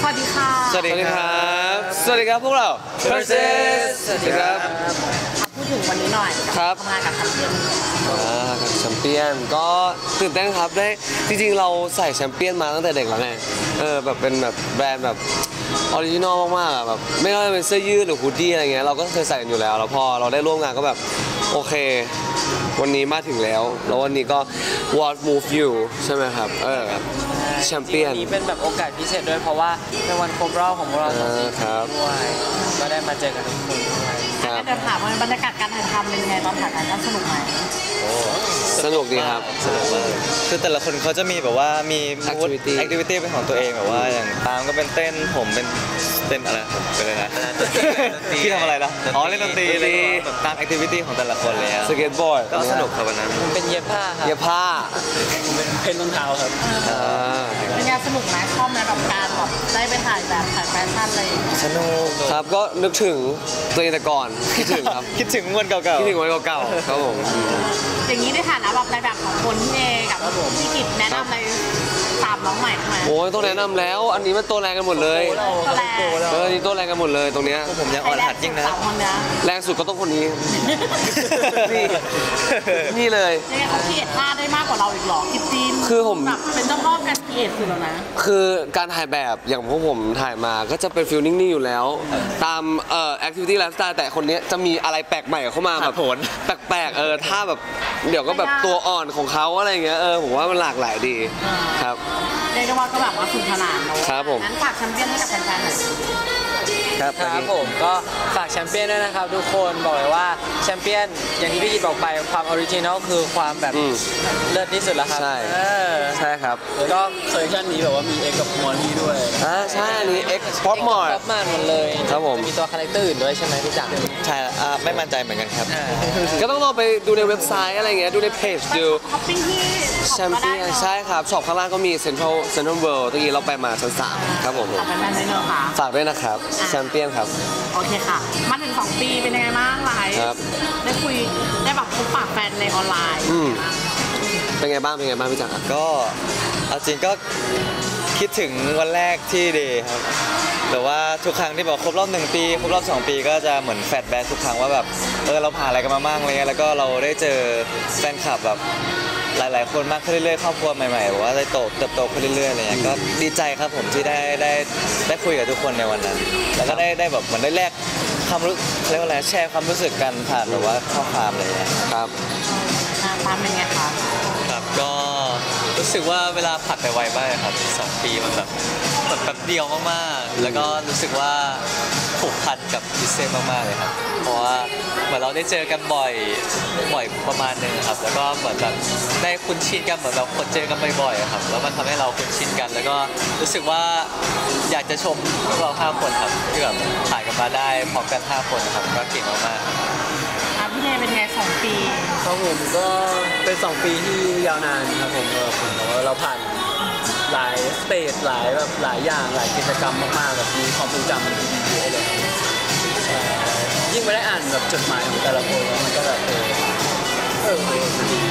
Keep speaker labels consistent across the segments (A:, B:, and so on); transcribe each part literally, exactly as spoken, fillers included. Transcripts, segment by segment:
A: วัสดีค่ะ
B: สวัสดีครับสวัสดีครับพวกเรา Versus สวัสดีครับ
A: พูดถึงวันนี้หน่อย
B: ครับ
A: ทำงานกับแชมเปี้ยน
B: อ่ากับแชมเปี้ยนก็ตื่นเต้นครับได้จริงๆเราใส่แชมเปี้ยนมาตั้งแต่เด็กแล้วไงเออแบบเป็นแบบแบรนด์แบบออริจินอลมากๆอ่ะแบบไม่ว่าจะเป็นเสื้อยืดหรือฮูดดี้อะไรเงี้ยเราก็เคยใส่กันอยู่แล้วแล้วพอเราได้ร่วมงานก็แบบโอเควันนี้มาถึงแล้วแล้ววันนี้ก็ What Move You ใช่ไหมครับเออแชมเปี้ยน
C: นี้เป็นแบบโอกาสพิเศษด้วยเพราะว่าเป็นวันครบรอบของพวกเราสองคนด้วยก็ได้มาเจอกันทุกคนด้วย
A: งั้นเดี๋ยวถามว่าบรรยากาศการถ่ายทำเป็นยังไงตอนถ่ายทำสนุกไหม
B: สนุกดีครับ
D: สนุกมากคือแต่ละคนเขาจะมีแบบว่ามีมูดแอคทิวิตี้เป็นของตัวเองแบบว่าอย่างตามก็เป็นเต้นผมเป็นเต้นอะไรผมเป็นอะไรนะที่ทำอะไรล่ะอ๋อเล่นดนตรีเลยตามแอคทิวิตี้ของแต่ละคนเลย
B: สเก็ตบอร์ด
D: ก็สนุกครับวันนั้น
C: เป็นเย็บผ้าครับ
B: เย็บผ้า
C: เป็นเพนรองเท้าครับ
A: เป็นงานสนุกไหมชอบไหมกับการแบบได้ไปถ่ายแบบถ่ายแฟชั่นอะไร
D: สนุก
B: ครับก็นึกถึงตัวเองแต่ก่อนคิดถึงครับ
D: คิดถึงวันเก่าๆ
B: คิดถึงวันเก่าๆครับผม
A: อย่างนี้ในฐานะแบบในแบบของคนที่เอกับพี่กิจแนะนำอะไรตามน้องใหม่ไหม
B: โอ้ยต้องแนะนำแล้วอันนี้มันตัวแรงกันหมดเลย
A: ตัวแรง
B: เออนี่ตัวแรงกันหมดเลยตรงเนี้ย
D: ผมยังอ่อนหัดยิ่งนะ
B: แรงสุดก็ต้องคนนี้นี่นี่เลย
A: ยังไงเขาคิดท่าได้มากกว่าเราอีกหรอคิดจีน
B: คือผม
A: แบบเป็นเจ้าพ่อการคิดสุดแล้วนะ
B: คือการถ่ายแบบอย่างพวกผมถ่ายมาก็จะเป็นฟิลนิ่งๆอยู่แล้วตามเอ่อแอคทิวิตี้ไลฟ์สไตล์แต่คนนี้จะมีอะไรแปลกใหม่เข้ามาแบบ
D: ผล
B: แปลกๆเออถ้าแบบเดี๋ยวก็แบบตัวอ่อนของเขาอะไรเงี้ยเออผมว่ามันหลากหลายดีครับ
A: เรียกได้ว่าก็แบบว่าสนุกสนานเนาะ
B: ครับผม
A: งั้นฝากแชมเปี้ยนให้กับแฟนๆหน่อย
C: ครับครับผมก็ฝากแชมเปี้ยนด้วยนะครับทุกคนบอกเลยว่าแชมเปี้ยนอย่างที่พี่กิตบอกไปความออริจินอลคือความแบบเลิศที่สุดแล้วครับ
B: ใช่ใช่ครับ
C: ก็คอลเลคชันนี้แบบว่ามีเอ็กกับมอนี่ด้วย
B: อ่าใช่อันนี้เอ็กป๊อปมอร์
C: ป๊อปมาหมดเลย
B: ครับผม
C: มีตัวคาแรคเตอร์อื่นด้วยใช่ไหมพี่จัง
D: ใช่อ่าไม่มั่นใจเหมือนกันครับ
B: ก็ต้องลองไปดูในเว็บไซต์อะไรเงี้ยดูในเพจดู
A: ช้อปปิ้งที่
B: แชมเปี้ยนใช่ครับช็อปข้างล่างก็มีเซ็นทรัลเซ็นทรัลเวิลด์ตะกี้เราไปมาชั้นสามครับผม
A: ฝากแฟนๆด้วยเนอะค่ะ
B: ฝากด้วยนะครับแชมเปี้ยนครับ
A: โอเคค่ะมาถึงสองปีเป็นยังไงบ้างไลฟ์ได้คุยได้แบบพบปะแฟนในออนไลน์
B: เป็นไงบ้างเป็นไงบ้างพี่จักร
D: ก็เอาจริงก็คิดถึงวันแรกที่เดย์ครับแต่ว่าทุกครั้งที่บอกครบรอบหนึ่งปีครบรอบสองปีก็จะเหมือนแฟลชแบ็กทุกครั้งว่าแบบเออเราผ่านอะไรกันมาบ้างอะไรเงี้ยแล้วก็เราได้เจอแฟนคลับแบบหลายๆคนมากขึ้นเรื่อยๆครอบครัวใหม่ๆบอกว่าได้โตเติบโตขึ้นเรื่อยๆอะไรเงี้ยก็ดีใจครับผมที่ได้ได้ได้คุยกับทุกคนในวันนั้นแล้วก็ได้ได้แบบเหมือนได้แลกความรู้เรียกว่าอะไรแชร์ความรู้สึกกันผ่านแบบว่าข้อความอะไรเงี้ย
B: ครับ
A: ตามเป็นไงคะ
D: ครับก็รู้สึกว่าเวลาผ่านไปไวมากครับสองปีมันแบบแบบแป๊บเดียวมากๆแล้วก็รู้สึกว่าผูกพันกับพิเศษมากๆเลยครับเพราะว่าเหมือนเราได้เจอกันบ่อยบ่อยประมาณนึงครับแล้วก็เหมือนแบบได้คุ้นชินกันเหมือนแบบคนเจอกันบ่อยๆครับแล้วมันทำให้เราคุ้นชินกันแล้วก็รู้สึกว่าอยากจะชมพวกเราห้าคนครับที่แบบถ่ายกันมาได้พร้อมกันห้าคนครับก็เก่งมาก
A: ๆพี่เนยเป็นไงสองปี
C: ครับผมก็เป็นสองปีที่ยาวนานครับผมก็ผมบอกว่าเราผ่านหลายสเตจหลายแบบหลายอย่างหลายกิจกรรมมากๆแบบมีความทรงจำดีๆเลยยิ่งไปได้อ่านแบบจดหมายของแต่ละคนแล้วมันก็แบบเออเออดี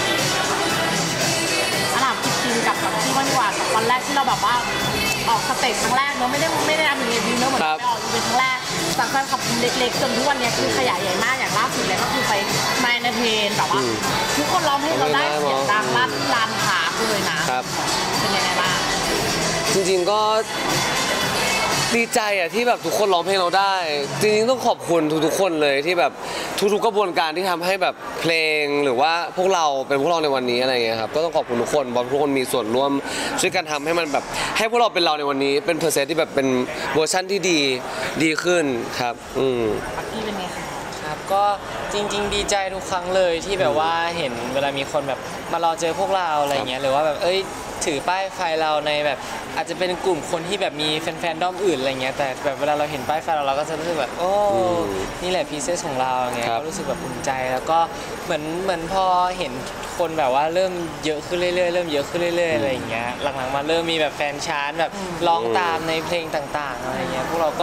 A: อันดับจริงกับแบบที่วันกว่าวันแรกที่เราแบบว่าออกสเตจครั้งแรกเนอะไม่ได้ไม่ได้ทำอย่างนี้เนอะเหมือนไปออกอีเวนต์ครั้งแรกจากแฟนคลับเล็กๆจนทุกวันนี้คือขยายใหญ่มากอย่างล่าสุดเลยก็คือไปมาในเพลงแบบว่าทุกคนร้องให้เราได้เสียงดังลั่นลานขาเลยนะครับเป็นยังไงบ้าง
B: จริงๆก็ดีใจอ่ะที่แบบทุกคนร้องเพลงเราได้จริงๆต้องขอบคุณทุกๆคนเลยที่แบบทุกๆกระบวนการที่ทำให้แบบเพลงหรือว่าพวกเราเป็นพวกเราในวันนี้อะไรเงี้ยครับก็ต้องขอบคุณทุกคนเพราะทุกคนมีส่วนร่วมช่วยกันทำให้มันแบบให้พวกเราเป็นเราในวันนี้เป็นเพอร์เซนต์ที่แบบเป็นเวอร์ชั่นที่ดีดีขึ้นครับอืม
A: พี่เป็นไงคะ
C: ครับก็จริงๆดีใจทุกครั้งเลยที่แบบว่าเห็นเวลามีคนแบบมารอเจอพวกเราอะไรเงี้ยหรือว่าแบบเอ้ยถือป้ายไฟเราในแบบอาจจะเป็นกลุ่มคนที่แบบมีแฟนๆด้อมอื่นอะไรเงี้ยแต่แบบเวลาเราเห็นป้ายไฟเราเราก็จะรู้สึกแบบโอ้นี่แหละพีเซสของเราเงี้ยก็รู้สึกแบบภูมิใจแล้วก็เหมือนเหมือนพอเห็นคนแบบว่าเริ่มเยอะขึ้นเรื่อยๆเริ่มเยอะขึ้นเรื่อยๆอะไรอย่างเงี้ยหลังๆมาเริ่มมีแบบแฟนชาร์ตแบบร้องตามในเพลงต่างๆอะไรเงี้ยพวกเราก็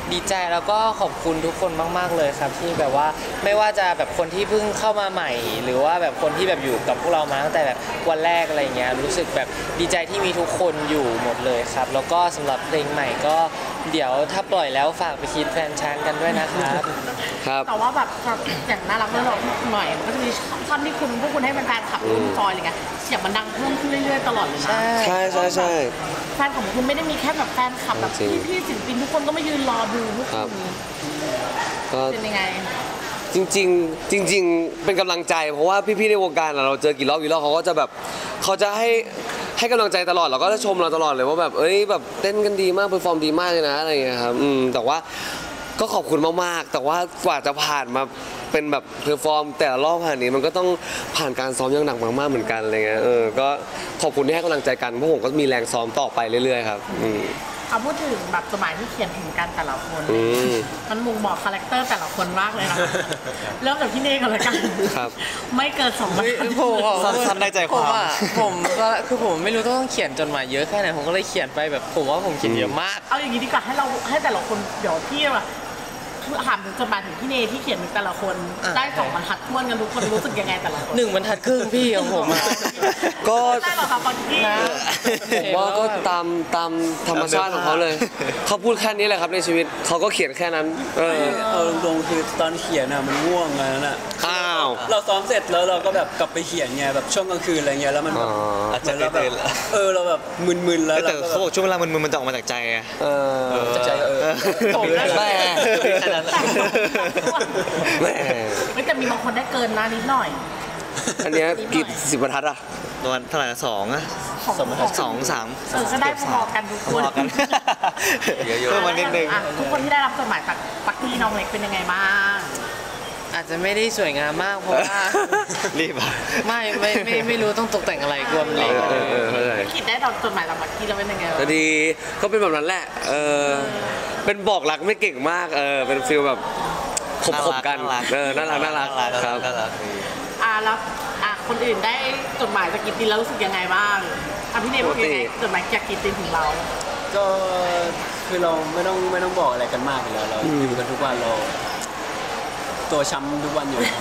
C: ดีใจแล้วก็ขอบคุณทุกคนมากๆเลยครับที่แบบว่าไม่ว่าจะแบบคนที่เพิ่งเข้ามาใหม่ หรือว่าแบบคนที่แบบอยู่กับพวกเรามาตั้งแต่แบบวันแรกอะไรเงี้ยรู้สึกแบบดีใจที่มีทุกคนอยู่หมดเลยครับแล้วก็สำหรับเพลงใหม่ก็เดี๋ยวถ้าปล่อยแล้วฝากไปคิดแฟนช้างกันด้วยนะครับ
B: ครับ
A: แต่ว่าแบบอย่างน่ารักเมื่อเราหน่อยมันก็จะมีท่อนที่คุณพวกคุณให้แฟนๆขับรุ่นซอยอะไรเงี้ยเสียงมันดังเพิ่มขึ้นเรื่อยๆตลอดเลยนะ
B: ใช่ใช่ใช่
A: แฟนของคุณไม่ได้มีแค่แบบแฟนคลับแบบ
B: จริง
A: พี่ๆศิลปินทุกคนก็มายืนรอดูพวก
B: ครั
A: คุ
B: บ
A: ณ
B: ก็
A: เป็นยังไง
B: จริงๆจริง ๆ เป็นกำลังใจเพราะว่าพี่ๆในวงการอะเราเจอกี่รอบกี่รอบเขาก็จะแบบเขาจะให้ให้กำลังใจตลอดเราก็จะชมเราตลอดเลยว่าแบบเอ้ยแบบเต้นกันดีมากเพอร์ฟอร์มดีมากเลยนะอะไรอย่างเงี้ยครับอืมแต่ว่าก็ขอบคุณมากๆแต่ว่ากว่าจะผ่านมาเป็นแบบเพอร์ฟอร์มแต่ละรอบผ่านนี้มันก็ต้องผ่านการซ้อมอย่างหนักมากๆเหมือนกันอะไรเงี้ยเออก็ขอบคุณที่ให้กำลังใจกันเพราะผมก็มีแรงซ้อมต่อไปเรื่อยๆครับอืม
A: เอาพูดถึงแบบจดหมายที่เขียนถึงกันแต่ละคน
B: อืม
A: มันมุงบอกคาแรคเตอร์แต่ละคนมากเลยนะ เริ่มจากพี่เน่ก่อนละกัน
B: ครับ
A: ไม่เกินสองบรรทัด
C: ผม
D: สั้นๆได้ใจความ
C: ผมอ่ะผมก็คือผมไม่รู้ต้องเขียนจดหมายเยอะแค่ไหนผมก็เลยเขียนไปแบบผมว่าผมเขียนเยอะมาก
A: เอาอย่างนี้ดีกว่าให้เราให้แต่ละคนเดี๋ยวพี่แบบถามถึงจดหมายถึงพี่เนที่เขียนถึงแต่ละคน
C: อ่ะ
A: ได้สองบรรทัดทวนกันทุกคนรู้สึกยังไงแต่ละคน
C: หนึ่งบรรทัดครึ่งพี่ของผมอะ
B: ก็
A: ได้หรอครับบางที
B: ผมว่าก็ตามตามธรรมชาติของเขาเลย เขาพูดแค่นี้แหละครับในชีวิตเขาก็เขียนแค่นั้น เออ
E: เอาตรงๆคือตอนเขียนอ่ะมันง่วงอะนั่นอ่ะ
B: อ้าว
E: เราซ้อมเสร็จแล้วเราก็แบบกลับไปเขียนไงแบบช่วงกลางคืนอะไรเงี้ยแล้วมันแบบ
B: อ๋อ
D: อาจจะ
E: เหมือนเราแบ
D: ตื่
E: บ
D: นๆ
E: เออเราแบบมึนๆแล้ว
D: แต่
E: เราก็
D: เขาบอกช่วงเวลามันมันจะออกมาจากใจไง
B: เออ
E: จะใจเออ
A: ผมได้
B: แม่
D: แค่นั้น
B: แม่
A: ไม่แต่มีบางคนได้เกินนะนิดหน่อย
B: อันเนี้ยกี่สิบบรรทัดอะ
D: ประมาณเท่าไหร่นะสองอะ
A: ของ
D: สองสาม
A: เออก็ได้พอๆกันทุกคน
D: พอกันเยอะๆเพิ่มมานิดนึง
A: อ่ะทุกคนที่ได้รับจดหมายจากปักกี้น้องเล็กเป็นยังไงบ้าง
C: อาจจะไม่ได้สวยงามมากเพราะว่า
D: รีบอ่ะ
C: ไม่ไม่ไม่ไม่รู้ต้องตกแต่งอะไรกลัวมัน
B: เอ
C: เละ
B: อเออเออเข้าใจ
A: คิดได้จดหมายจากปักกี้แล้วเป็นยังไง
B: ก็ดีก็เป็นแบบนั้นแหละ เออ เป็นบอกรักไม่เก่งมาก เออ เป็นฟิลแบบขบๆกัน เออ น่ารักน่ารักครับ
D: น่ารักดี
A: อ่ะแล้วอ่ะคนอื่นได้จดหมายจากกิตตินแล้วรู้สึกยังไงบ้างอ่ะพี่เนยเป็นยังไงจดหมายจากกิตตินถึงเรา
E: ก็คือเราไม่ต้องไม่ต้องบอกอะไรกันมากอยู่แล้วเราอยู่กันทุกวันเราตัวช้ำทุกวันอยู่แล้ว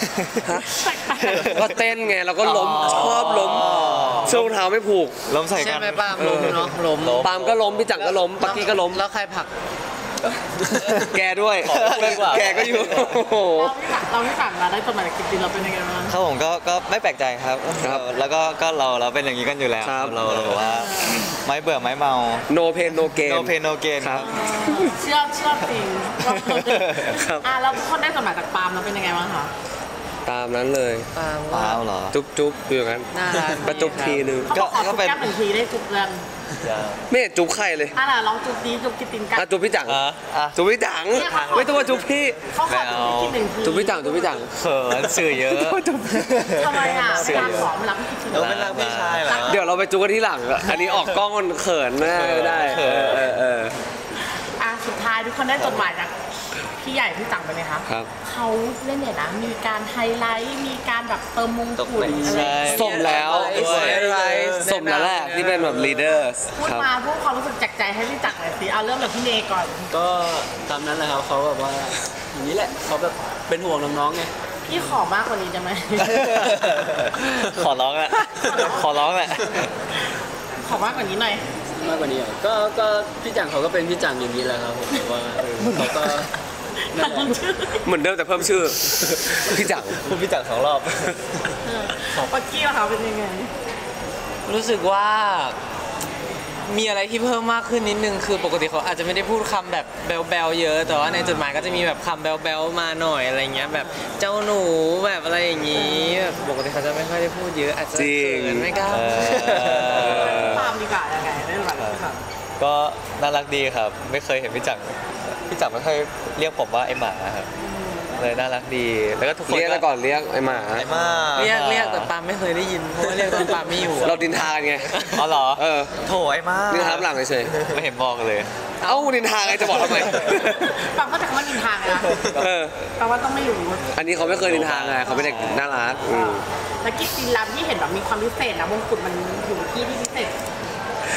B: ก็เต้นไงเราก็ล้มชอบล้มช่วงเท้าไม่ผูก
D: ล้มใส่
C: ใช่
D: กัน
C: ไหมป้ามล้มเนาะล้ม
B: ปาล์มก็ล้มพี่จังก็ล้มปักกี้ก็ล้ม
C: แล้วใครผลัก
B: แกด้วย
D: ขอไม่พูดดีกว่า
B: แกก็อยู่โอ้โห
A: เราไม่สั่งเราได้จดหมายจากกิตตินเราเป็นยังไงบ้าง
D: ครับผมก็ก็ไม่แปลกใจครับ
B: ครับ
D: แล้วก็ก็เราเราเป็นอย่างนี้กันอยู่แล้ว
B: ครับ
D: เราเราแบบว่าไม่เบื่อไม่เมา
B: no pain no gain
D: no pain no gain
B: ครับ
A: เชื่อเชื่อจริง
B: ครับ
A: อ่ะแล้วคนได้จดหมายจากปาล์มเราเป็นยังไงบ้างคะ
B: ตามนั้นเลย
C: ปาล์ม
D: เป
C: ว่า
D: ล่าเหรอ
B: จุ๊บจุ๊บอยู่อย่างนั้น
C: น่ารัก
B: ประจุบทีนึง
A: เขาบอกขอจุ๊บแก้มหนึ่งทีได้จุ๊บเรื่อง
B: ไม่เห็นจุ๊บใครเลย
A: อ่ะล่ะลองจุ๊บดีจุ๊บกิตตินกัน
B: อ่ะจุ๊บพี่จัง
D: อ่ะอ่ะ
B: จุ๊บพี่จังไม่ต้องมาจุ๊บพี่
A: เขาขอจุ๊บกิตตินหนึ่งที
B: จุ๊บพี่จังจุ๊บพี่จัง
D: เขินสื่อเยอะ
A: ทำไมอ่ะเป็นการขอมารับพี่กิตติน
D: เราเป็นรักพี่ชายเหรอ
B: เดี๋ยวเราไปจุ๊บกันที่หลังอะอันนี้ออกกล้องมันเขินแม่ไม่ได้
D: เขิ
B: เอน อเออเออ
A: อ่ะสุดท้ายทุกคนได้จดหมายจากพี่ใหญ่พี่จังไปไหมคะ
B: ครับ
A: เขาเล่นเนี่ยนะมีการไฮไลท์มีการแบบเติมมงกุฎอะไร
D: ใช่
B: สมแล้ว
C: ด้วย
B: สมแล้วแหละที่เป็นแบบ leader
A: พูด
B: ครับ
A: มาพูดความรู้สึกจากใจให้พี่จักรหน่อยสิเอาเริ่มจากพี่เนก่อน
E: ก็ตามนั้นแหละครับเขาแบบว่าอย่างนี้แหละเขาแบบเป็นห่วงน้องๆไง
A: พี่ขอมากกว่านี้ได้ไหม
D: ขอร้องแหละขอร้องแหละ
A: ขอมากกว่านี้หน่อย
E: มากกว่านี้เหรอก็ก็พี่จังเขาก็เป็นพี่จังอย่างนี้แหละครับผมแต่ว่าเออเขาก็นั่นแหละ
B: เหมือนเดิมแต่เพิ่มชื่อ พี่จัง
D: พูดพี่จักรสองรอบ
A: เออของปักกี้ล่ะคะเป็นยังไง
C: รู้สึกว่ามีอะไรที่เพิ่มมากขึ้นนิดนึงคือปกติเขาอาจจะไม่ได้พูดคำแบบแบลๆเยอะ แต่ว่าในจดหมายก็จะมีแบบคำแบลๆมาหน่อยอะไรเงี้ยแบบเจ้าหนูแบบอะไรอย่างงี้แบบปกติเขาจะไม่ค่อยได้พูดเยอะอาจจะ
B: จริง
C: เขินไม่กล้า
D: เออ
A: ตามดีกว่ายังไงได้หรือเปล่า
D: ก็น่ารักดีครับ ไม่เคยเห็นพี่จักรพี่จักรไม่เคยเรียกผมว่าไอหมาครับเลยน่ารักดี แล้วก็ทุกคน
B: เรียกแล้วก่อนเรียกไอ้หมา
D: ไอหมา
C: เรียกเรียกแต่ปาล์มไม่เคยได้ยินเพราะว่าเรียกตอนปาล์มไม่อยู่
B: เราดินทากันไง
D: อ๋อเหรอ
B: เออ
D: โถไอหมา
B: ดินทาหลังเฉย
D: ไม่เห็นบอกเลย
B: ๆเอ้าดินทาไงจะบอกทำไม
A: ฟังก็จะคำว่านินทางนะ
B: เออ
A: แปลว่าต้องไม่รู้
B: อันนี้เขาไม่เคยดินทาไงเขาเป็นเด็กน่ารักอืม
A: แล้วกิตตินรับที่เห็นแบบมีความพิเศษนะมงกุฎมันอยู่ที่ที่พิเศษ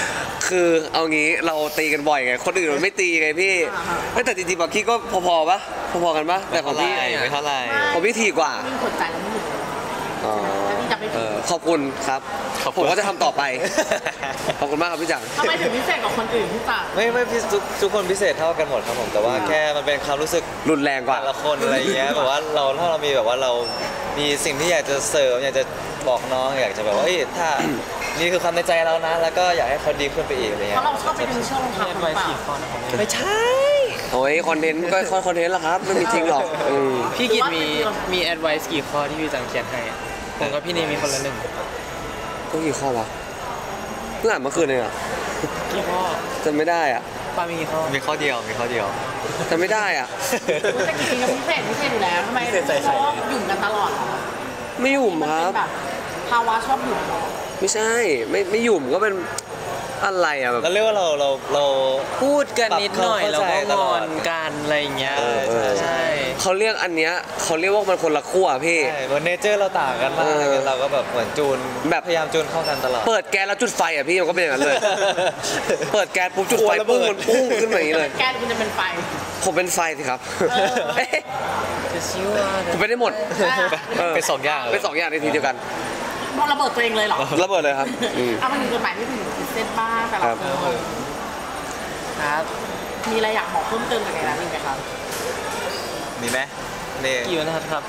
B: คือเอางี้เราตีกันบ่อยไงคนอื่นมันไม่ตีไงพี่เอ้ยแต่จริงๆบักกี้ก็พอๆปะพอๆกันปะแต่ของพี่
D: ไม่เท่าไหร่
B: ของพี่ถี่กว่า
A: มีกดใจแล้วไม่หยุดเลย
B: อ๋อ
A: แล้วพี่จะไม่
B: เอ
A: ผิด
B: อขอบคุณครับ
D: ขอบ
B: ผ
D: คุณ
B: มก็จะทำต่อไป ขอบคุณมากครับพี่จัง
A: ทำไมถึงพิเศษกว่าคนอื่นพี่จ๋า
D: ไม่ไม่พี่ทุกทุกคนพิเศษเท่ากันหมดครับผมแต่ว่าแค่มันเป็นความรู้สึก
B: รุนแรงกว่า
D: แต่ละคนอะไรอย่างเงี้ยแบบว่าเราถ้าเรามีแบบว่าเรามีสิ่งที่อยากจะเสริมอยากจะบอกน้องอยากจะแบบว่าเอ้ยถ้า นี่คือความในใจเรานะ แล้วก็อยากให้เขาดีขึ้นไปอีกอะไร
A: เพ
D: เงี้ย
A: ราะเราชอบไปดึงช่วงรองเท้า
C: แอด
A: ห
C: ไว
A: รือเปล่า
C: สี่ข้อนะครับ
D: ไม่ใช่
B: โอ้ยคอนเทนต์ก็คอนเทนต์ละครับไม่มีจริงหรอกอืม
C: พี่กิตมีมีแอดไวซ์กี่ข้อที่พี่จังเขียนให้อะผมกับพี่เนมมีคนละหนึ่ง
B: ก็กี่ข้อวะเพิ่งอ่านเมื่อคืนเองอะ
C: กี่ข้อ
B: จำไม่ได้อ่ะ
C: ป้ามีกี่ข้อ
D: มีข้อเดียวมีข้อเดียว
B: จำไม่ได้อ่ะ
A: แต่จริงๆแล้วพิเศษพิเศษอยู่แล้วทำไมชอบหยุ่มกันตลอดเหรอ
B: ไม่หยุ่ม
A: มัน
B: ครั
A: เป็
B: บ
A: นแบบภาวะชอบหยุ่มเหรอ
B: ไม่ใช่ไม่ไม่หยุ่มก็เป็นอะไรอ่ะแบบ
D: เราเรียกว่าเราเราเรา
C: พูดกันนิดหน่อย
D: ปรับ
C: แล้ว
D: ความ
C: ก็
D: เข้าใจต
C: ง
D: ลอ
C: อ
D: ด
C: นกันอะไรอย่างเงี้ย
B: เออเออ
C: ใช่
B: เขาเรียกอันเนี้ยเขาเรียกว่ามันคนละขั้วพี่
D: ใช่เหมือนเนเจอร์เราต่างกันมาก
B: เออ
D: เราก็แบบเหมือนจูน
B: แบบ
D: พยายามจูนเข้ากันตลอด
B: เปิดแก๊สแล้วจุดไฟอ่ะพี่มันก็เป็นอย่างนั้นเลย เปิดแก๊สปุ๊บจุดไฟ
D: กลัวระเบิ
B: ปุ้ง
D: ด
B: มันพุ่งขึ้นมาอย่างนี้เลย
A: แก้คุณจะเป็นไฟ
B: ผมเป็นไฟสิครับ
A: เออ
B: เอ๊ะ
C: จะชิวอ่ะ
B: ผมเป็นได้หมดเ
D: เป็นสองอย่างเลย
B: เป็นสองอย่างในทีเดียวกัน
A: พอระเบิดตัวเองเลยเหรอ
B: ระเบิดเลยครับอืม
A: เอามาถึงจดหมายที่ถึงเซตบ้างแต่ละ
B: ครับ
A: คน
C: ครับ
A: มีอะไรอยากบอกเพิ่มเติมจากในนั้นอีกไหมครับ
D: มีไหมนี่
C: กี่วันนะครับครับ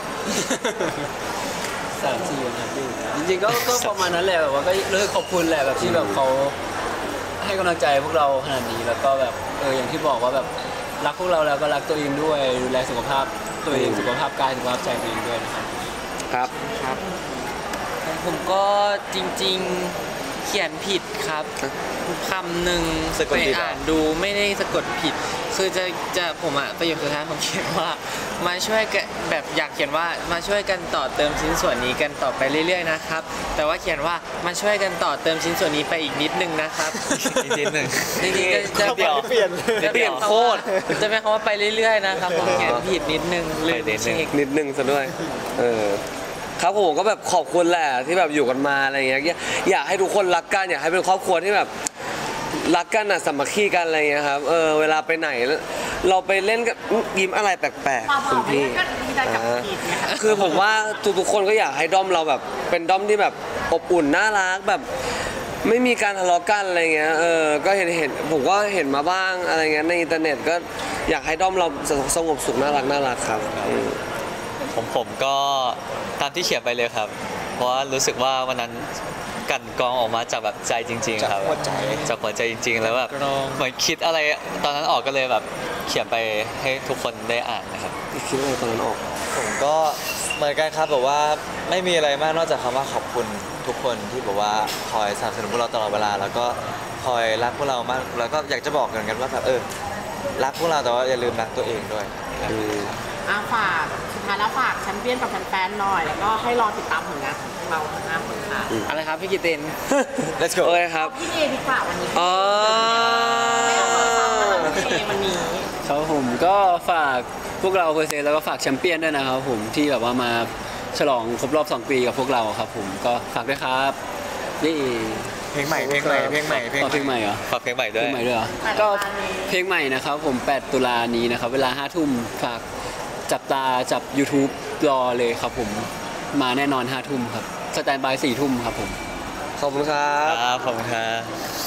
E: สามสี่วันนะพี่จริงๆก็ก็ประมาณนั้นแหละแบบว่าก็รู้สึกขอบคุณแหละแบบที่แบบเขาให้กำลังใจพวกเราขนาดนี้แล้วก็แบบเอออย่างที่บอกว่าแบบรักพวกเราแล้วก็รักตัวเองด้วยดูแลสุขภาพตัวเองสุขภาพกายสุขภาพใจตัวเองด้วยนะครับ
B: ครับ
C: ครับผมก็จริงๆเขียนผิดครับคำหนึ่ง
D: สะกด
C: ไป
D: ผิดเหรอ
C: อ่านดูไม่ได้สะกดผิด คือจะจะผมอะประโยคสุดท้ายผมเขียนว่ามาช่วยกันแบบอยากเขียนว่ามาช่วยกันต่อเติมชิ้นส่วนนี้กันต่อไปเรื่อยๆนะครับแต่ว่าเขียนว่ามาช่วยกันต่อเติมชิ้นส่วนนี้ไปอีกนิดนึงนะครับ
D: อีกนิดหนึ่ง
C: จริงๆก็จะ
D: เดี๋ยวเปลี่ยน
C: จะ
B: เปลี่ยนโคตร
C: จะเป็นคำว่าไปเรื่อยๆนะครับผมเขียนผิดนิดนึงลืม
D: ไปนิดนึง
C: เช็ค
B: นิดนึงซะด้วย เออ ครับผมก็แบบขอบคุณแหละที่แบบอยู่กันมาอะไรอย่างเงี้ยอยากอยากให้ทุกคนรักกันอยากให้เป็นครอบครัวที่แบบรักกันอ่ะสามัคคีกันอะไรอย่างเงี้ยครับ เออเวลาไปไหนเราไปเล่นกับยิ้มอะไรแปลก
A: เปล่า
B: ๆคุณ
A: ๆไม่
B: พี่
A: ได้ก็ดีใจกับ
B: อ่า
A: ผิดนะคะ
B: คือผมว่าทุกๆคนก็อยากให้ด้อมเราแบบเป็นด้อมที่แบบอบอุ่นน่ารักแบบ ไม่มีการทะเลาะกันอะไรเงี้ย เออ ก็เห็นเห็นผมก็เห็นมาบ้างอะไรเงี้ยในอินเทอร์เน็ตก็อยากให้ด้อมเราสงบสุขน่ารักน่ารักครับอืม
D: ผมผมก็ตามที่เขียนไปเลยครับ เพราะว่ารู้สึกว่าวันนั้นกลันกรองออกมาจากแบบใจจริง ๆ ครับ
E: จากหัวใจ
D: จากหัวใจจริง ๆ แล้วแบบเหมือนคิดอะไรตอนนั้นออกก็เลยแบบเขียนไปให้ทุกคนได้อ่านนะครับ
B: คิดว่าตอนนั้นออก
D: ผมก็เหมือนกันครับแบบว่าไม่มีอะไรมากนอกจากคำว่าขอบคุณทุกคนที่แบบว่าคอยสนับสนุนพวกเราตลอดเวลา แล้วก็คอยรักพวกเรามากแล้วก็อยากจะบอกกันกันว่าแบบเออรักพวกเราแต่ว่าอย่าลืมรักตัวเองด้วยครับ
A: อาฝากสุดท้ายแล้วฝากแชมเปี้ยนกับแฟนๆหน่อย แล้วก็ให้รอติดตามผลงานของพวกเราทั้งห้าคนค่ะ
C: อะไรครับพี่กิติน
D: let's go
B: โอเคครับ
A: พี่เอดีกว่าวันนี้
B: อ๋อ
A: ไม่เอาความซ้ำนะคะพี่เอวันนี้
E: ครับผมก็ฝากพวกเราเพอร์เซแล้วก็ฝากแชมเปี้ยนด้วยนะครับผมที่แบบว่ามาฉลองครบรอบสองปีกับพวกเราครับผมก็ฝากด้วยครับนี่
D: เพลงใหม่เพลงใหม่เพลงใหม่
E: อ๋อเพลงใหม่เหรอ
D: ฝากเพลงใหม่ด้
E: เพ
D: วย
E: ลงใหม่ด้วยเหรอ
A: แปด
E: ก็
A: ตุลานี้
E: เพลงใหม่นะครับผมแปดตุลานี้นะครับเวลาห้าทุ่มฝากจับตาจับ YouTube รอเลยครับผมมาแน่นอนห้าทุ่มครับสแตนบายสี่ทุ่มครับผม
B: ขอบคุณครับ
D: ครับขอบคุณครับ